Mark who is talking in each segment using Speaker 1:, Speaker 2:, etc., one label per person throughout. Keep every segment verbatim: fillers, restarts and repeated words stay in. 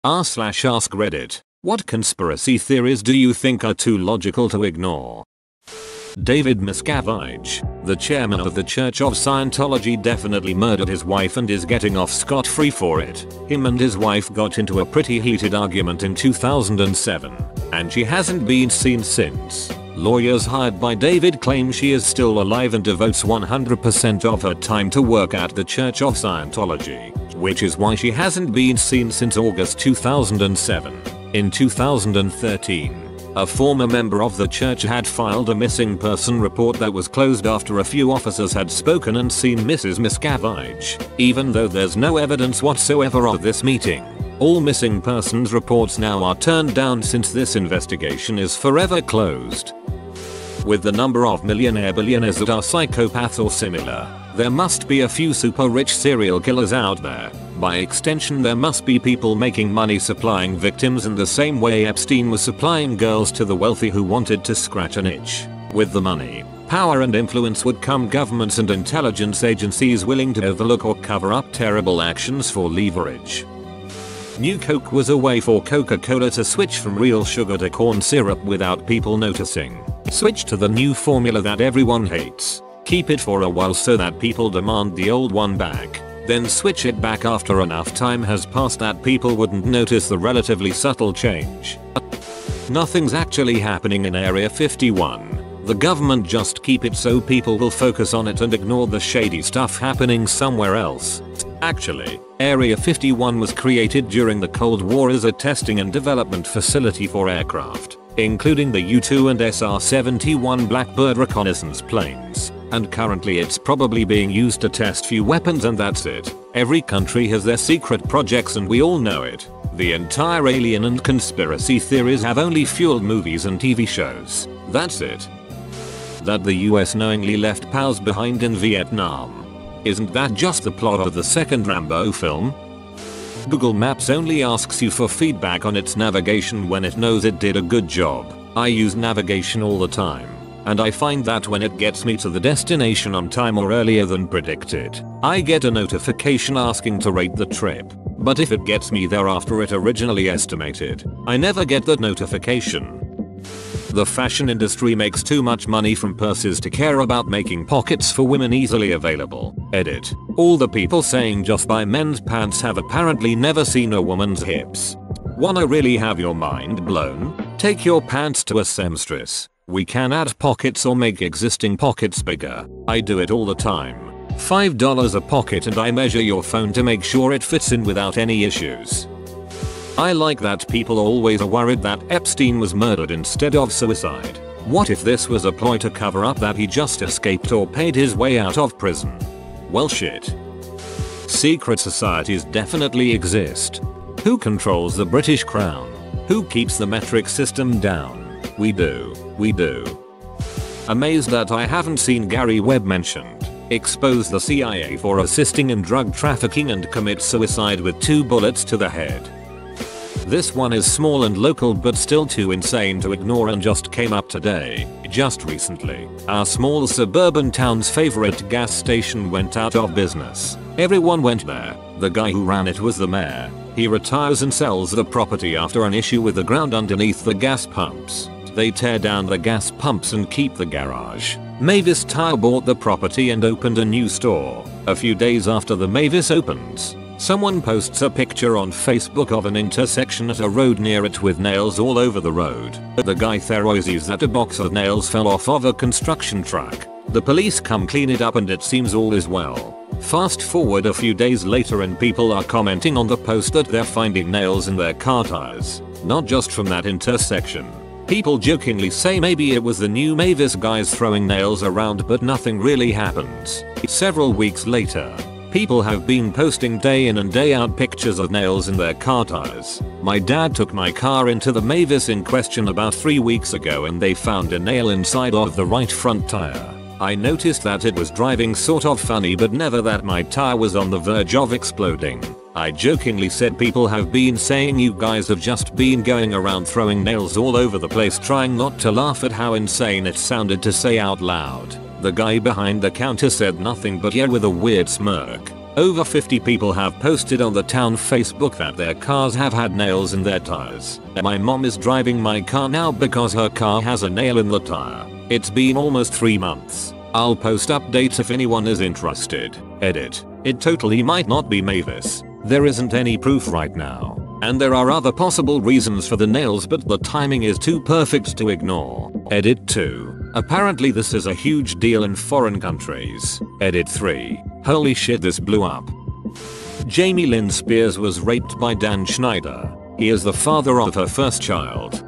Speaker 1: r slash ask Reddit. What conspiracy theories do you think are too logical to ignore? David Miscavige, the chairman of the Church of Scientology, definitely murdered his wife and is getting off scot-free for it. Him and his wife got into a pretty heated argument in two thousand seven, and she hasn't been seen since. Lawyers hired by David claim she is still alive and devotes one hundred percent of her time to work at the Church of Scientology, which is why she hasn't been seen since August two thousand seven. In two thousand thirteen, a former member of the church had filed a missing person report that was closed after a few officers had spoken and seen Missus Miscavige, even though there's no evidence whatsoever of this meeting. All missing persons reports now are turned down since this investigation is forever closed. With the number of millionaire billionaires that are psychopaths or similar, there must be a few super rich serial killers out there. By extension, there must be people making money supplying victims in the same way Epstein was supplying girls to the wealthy who wanted to scratch an itch. With the money, power and influence would come governments and intelligence agencies willing to overlook or cover up terrible actions for leverage. New Coke was a way for Coca-Cola to switch from real sugar to corn syrup without people noticing. Switch to the new formula that everyone hates. Keep it for a while so that people demand the old one back. Then switch it back after enough time has passed that people wouldn't notice the relatively subtle change. Nothing's actually happening in Area fifty-one. The government just keep it so people will focus on it and ignore the shady stuff happening somewhere else. Actually, Area fifty-one was created during the Cold War as a testing and development facility for aircraft, including the U two and S R seventy-one Blackbird reconnaissance planes. And currently it's probably being used to test few weapons, and that's it. Every country has their secret projects and we all know it. The entire alien and conspiracy theories have only fueled movies and T V shows. That's it. That the U S knowingly left P O Ws behind in Vietnam. Isn't that just the plot of the second Rambo film? Google Maps only asks you for feedback on its navigation when it knows it did a good job. I use navigation all the time, and I find that when it gets me to the destination on time or earlier than predicted, I get a notification asking to rate the trip. But if it gets me there after it originally estimated, I never get that notification. The fashion industry makes too much money from purses to care about making pockets for women easily available. Edit. All the people saying just buy men's pants have apparently never seen a woman's hips. Wanna really have your mind blown? Take your pants to a seamstress. We can add pockets or make existing pockets bigger. I do it all the time. five dollars a pocket and I measure your phone to make sure it fits in without any issues. I like that people always are worried that Epstein was murdered instead of suicide. What if this was a ploy to cover up that he just escaped or paid his way out of prison? Well shit. Secret societies definitely exist. Who controls the British Crown? Who keeps the metric system down? We do. We do. Amazed that I haven't seen Gary Webb mentioned. Expose the C I A for assisting in drug trafficking and commit suicide with two bullets to the head. This one is small and local but still too insane to ignore and just came up today. Just recently, our small suburban town's favorite gas station went out of business. Everyone went there. The guy who ran it was the mayor. He retires and sells the property after an issue with the ground underneath the gas pumps. They tear down the gas pumps and keep the garage. Mavis Tire bought the property and opened a new store. A few days after the Mavis opens, someone posts a picture on Facebook of an intersection at a road near it with nails all over the road. The guy theorizes that a box of nails fell off of a construction truck. The police come clean it up and it seems all is well. Fast forward a few days later and people are commenting on the post that they're finding nails in their car tires. Not just from that intersection. People jokingly say maybe it was the new Mavis guys throwing nails around, but nothing really happens. Several weeks later, people have been posting day in and day out pictures of nails in their car tires. My dad took my car into the Mavis in question about three weeks ago and they found a nail inside of the right front tire. I noticed that it was driving sort of funny, but never that my tire was on the verge of exploding. I jokingly said people have been saying you guys have just been going around throwing nails all over the place, trying not to laugh at how insane it sounded to say out loud. The guy behind the counter said nothing but yeah with a weird smirk. Over fifty people have posted on the town Facebook that their cars have had nails in their tires. My mom is driving my car now because her car has a nail in the tire. It's been almost three months. I'll post updates if anyone is interested. Edit. It totally might not be Mavis. There isn't any proof right now. And there are other possible reasons for the nails, but the timing is too perfect to ignore. Edit two. Apparently this is a huge deal in foreign countries. Edit three. Holy shit, this blew up. Jamie Lynn Spears was raped by Dan Schneider. He is the father of her first child.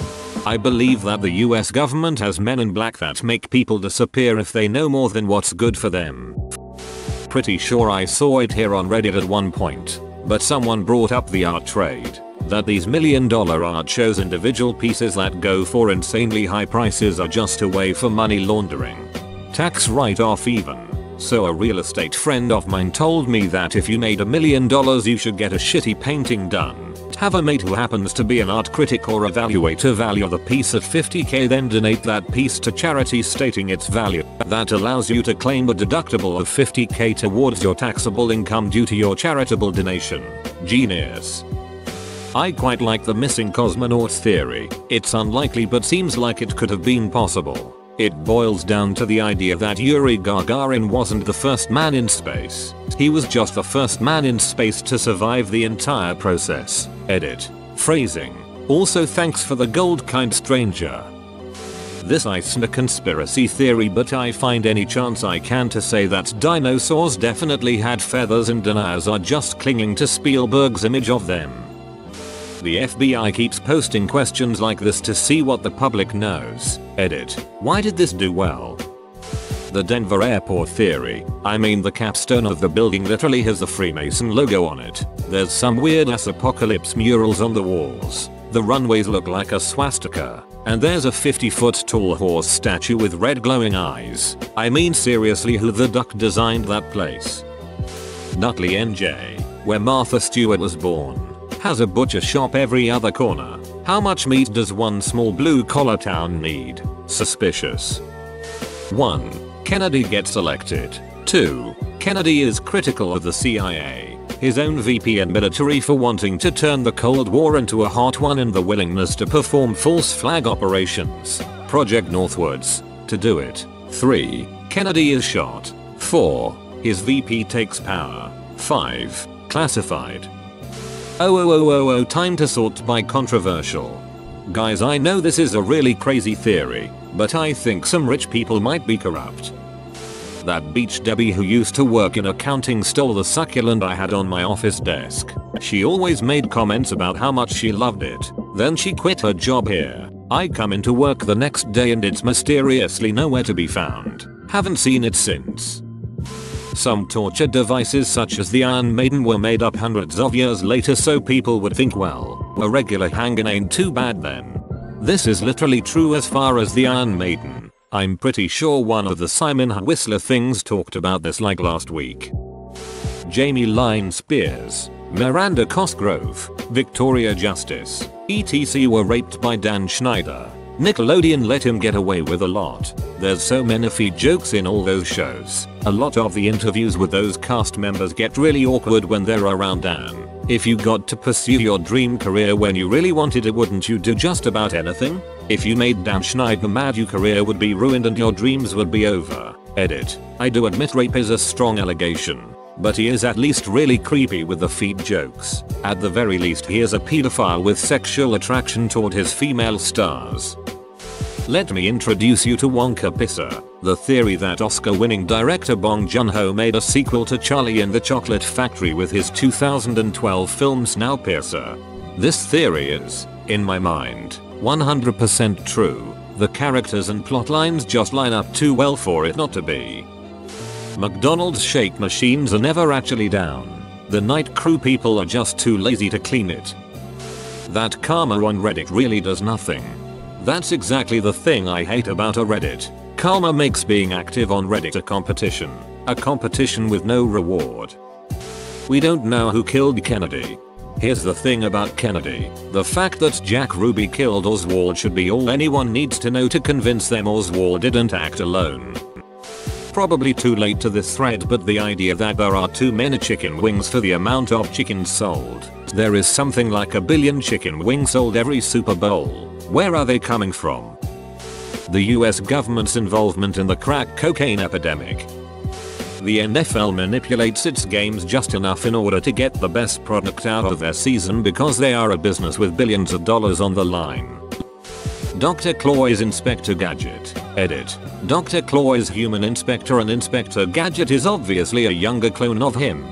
Speaker 1: I believe that the U S government has men in black that make people disappear if they know more than what's good for them. Pretty sure I saw it here on Reddit at one point, but someone brought up the art trade. That these million dollar art shows individual pieces that go for insanely high prices are just a way for money laundering. Tax write-off even. So a real estate friend of mine told me that if you made a million dollars you should get a shitty painting done. Have a mate who happens to be an art critic or evaluator value the piece at fifty K, then donate that piece to charity stating its value. That allows you to claim a deductible of fifty K towards your taxable income due to your charitable donation. Genius. I quite like the missing cosmonauts theory. It's unlikely but seems like it could have been possible. It boils down to the idea that Yuri Gagarin wasn't the first man in space. He was just the first man in space to survive the entire process. Edit. Phrasing. Also thanks for the gold, kind stranger. This isn't a conspiracy theory, but I find any chance I can to say that dinosaurs definitely had feathers and deniers are just clinging to Spielberg's image of them. The F B I keeps posting questions like this to see what the public knows. Edit. Why did this do well? The Denver airport theory. I mean, the capstone of the building literally has the Freemason logo on it. There's some weird ass apocalypse murals on the walls. The runways look like a swastika. And there's a fifty foot tall horse statue with red glowing eyes. I mean, seriously, who the duck designed that place? Nutley, N J, where Martha Stewart was born, has a butcher shop every other corner. How much meat does one small blue collar town need? Suspicious. one. Kennedy gets elected. two. Kennedy is critical of the C I A, his own V P and military for wanting to turn the Cold War into a hot one, and the willingness to perform false flag operations, Project Northwoods, to do it. three. Kennedy is shot. four. His V P takes power. five. Classified. Oh oh oh oh oh time to sort by controversial. Guys, I know this is a really crazy theory, but I think some rich people might be corrupt. That Beach Debbie who used to work in accounting stole the succulent I had on my office desk. She always made comments about how much she loved it. Then she quit her job here. I come into work the next day and it's mysteriously nowhere to be found. Haven't seen it since. Some torture devices such as the Iron Maiden were made up hundreds of years later so people would think, well, a regular hanger ain't too bad then. This is literally true as far as the Iron Maiden. I'm pretty sure one of the Simon Whistler things talked about this like last week. Jamie Lynn Spears, Miranda Cosgrove, Victoria Justice, et cetera were raped by Dan Schneider. Nickelodeon let him get away with a lot. There's so many feed jokes in all those shows. A lot of the interviews with those cast members get really awkward when they're around Dan. If you got to pursue your dream career when you really wanted it, wouldn't you do just about anything? If you made Dan Schneider mad, your career would be ruined and your dreams would be over. Edit. I do admit rape is a strong allegation, but he is at least really creepy with the feed jokes. At the very least, he is a pedophile with sexual attraction toward his female stars. Let me introduce you to Wonka Pisser, the theory that Oscar-winning director Bong Joon-ho made a sequel to Charlie and the Chocolate Factory with his two thousand twelve film Snowpiercer. This theory is, in my mind, one hundred percent true. The characters and plot lines just line up too well for it not to be. McDonald's shake machines are never actually down. The night crew people are just too lazy to clean it. That karma on Reddit really does nothing. That's exactly the thing I hate about a Reddit. Karma makes being active on Reddit a competition. A competition with no reward. We don't know who killed Kennedy. Here's the thing about Kennedy. The fact that Jack Ruby killed Oswald should be all anyone needs to know to convince them Oswald didn't act alone. probably too late to this thread, but the idea that there are too many chicken wings for the amount of chickens sold. There is something like a billion chicken wings sold every Super Bowl. Where are they coming from? The U S government's involvement in the crack cocaine epidemic. The N F L manipulates its games just enough in order to get the best product out of their season because they are a business with billions of dollars on the line. Doctor Claw's Inspector Gadget. Edit. Doctor Claw's Human Inspector and Inspector Gadget is obviously a younger clone of him.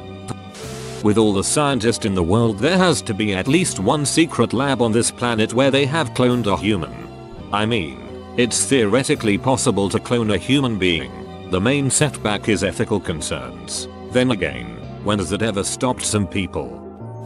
Speaker 1: With all the scientists in the world, there has to be at least one secret lab on this planet where they have cloned a human. I mean, it's theoretically possible to clone a human being. The main setback is ethical concerns. Then again, when has it ever stopped some people?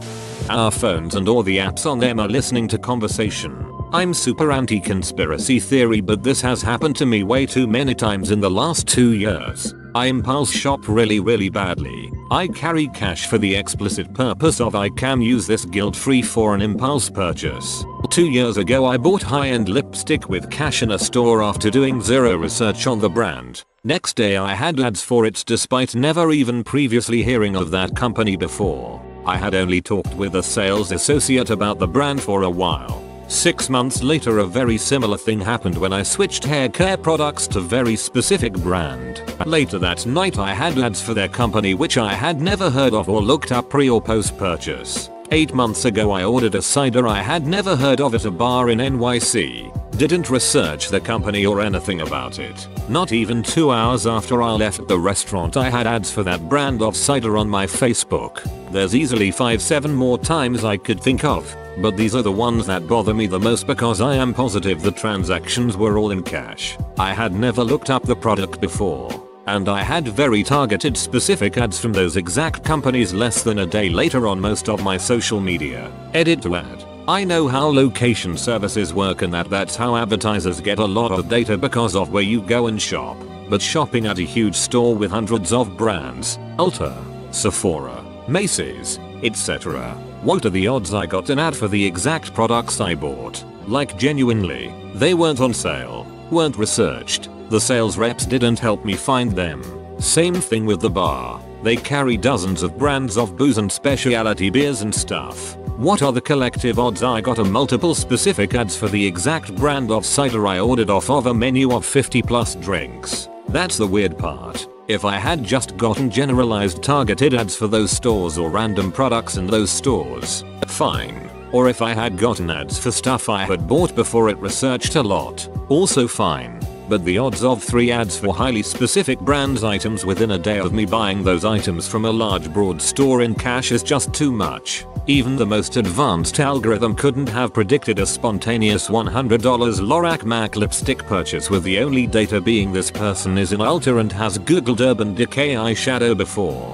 Speaker 1: Our phones and all the apps on them are listening to conversation. I'm super anti-conspiracy theory, but this has happened to me way too many times in the last two years. I impulse shop really really badly. I carry cash for the explicit purpose of I can use this guilt-free for an impulse purchase. Two years ago I bought high-end lipstick with cash in a store after doing zero research on the brand. Next day I had ads for it despite never even previously hearing of that company before. I had only talked with a sales associate about the brand for a while. Six months later a very similar thing happened when I switched hair care products to very specific brand. Later that night I had ads for their company which I had never heard of or looked up pre or post purchase. Eight months ago I ordered a cider I had never heard of at a bar in N Y C. Didn't research the company or anything about it. Not even two hours after I left the restaurant I had ads for that brand of cider on my Facebook. There's easily five seven more times I could think of, but these are the ones that bother me the most because I am positive the transactions were all in cash. I had never looked up the product before, and I had very targeted specific ads from those exact companies less than a day later on most of my social media. Edit to add. I know how location services work and that that's how advertisers get a lot of data because of where you go and shop. But shopping at a huge store with hundreds of brands, Ulta, Sephora, Macy's, et cetera. What are the odds I got an ad for the exact products I bought? Like genuinely, they weren't on sale, weren't researched, the sales reps didn't help me find them. Same thing with the bar. They carry dozens of brands of booze and specialty beers and stuff. What are the collective odds I got a multiple specific ads for the exact brand of cider I ordered off of a menu of fifty plus drinks? That's the weird part. If I had just gotten generalized targeted ads for those stores or random products in those stores, fine. Or if I had gotten ads for stuff I had bought before it researched a lot, also fine. But the odds of three ads for highly specific brands items within a day of me buying those items from a large broad store in cash is just too much. Even the most advanced algorithm couldn't have predicted a spontaneous one hundred dollar Lorac Mac lipstick purchase with the only data being this person is in Ulta and has googled Urban Decay eyeshadow before.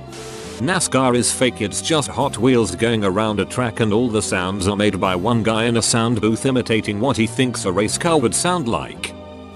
Speaker 1: NASCAR is fake, it's just Hot Wheels going around a track and all the sounds are made by one guy in a sound booth imitating what he thinks a race car would sound like.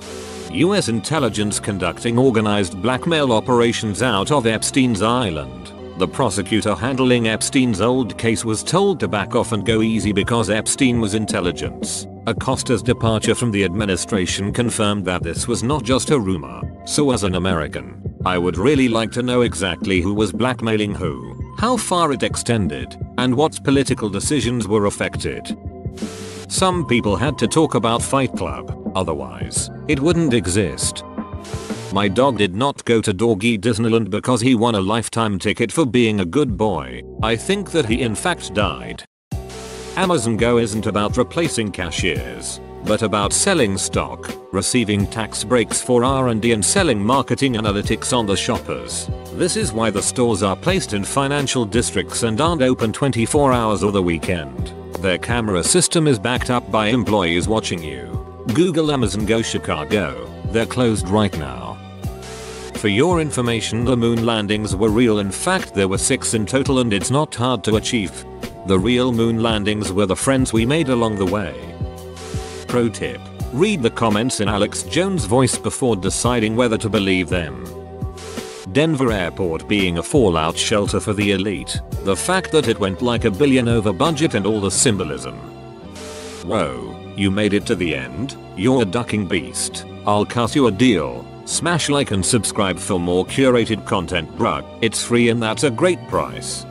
Speaker 1: U S intelligence conducting organized blackmail operations out of Epstein's Island. The prosecutor handling Epstein's old case was told to back off and go easy because Epstein was intelligence. Acosta's departure from the administration confirmed that this was not just a rumor. So as an American, I would really like to know exactly who was blackmailing who, how far it extended, and what political decisions were affected. Some people had to talk about Fight Club, otherwise, it wouldn't exist. My dog did not go to Doggy Disneyland because he won a lifetime ticket for being a good boy. I think that he in fact died. Amazon Go isn't about replacing cashiers, but about selling stock, receiving tax breaks for R and D and selling marketing analytics on the shoppers. This is why the stores are placed in financial districts and aren't open twenty-four hours or the weekend. Their camera system is backed up by employees watching you. Google Amazon Go Chicago. They're closed right now. For your information, the moon landings were real. In fact, there were six in total and it's not hard to achieve. The real moon landings were the friends we made along the way. Pro tip: read the comments in Alex Jones' voice before deciding whether to believe them. Denver Airport being a fallout shelter for the elite. The fact that it went like a billion over budget and all the symbolism. Whoa, you made it to the end? You're a ducking beast. I'll cut you a deal. Smash like and subscribe for more curated content, bruh. It's free and that's a great price.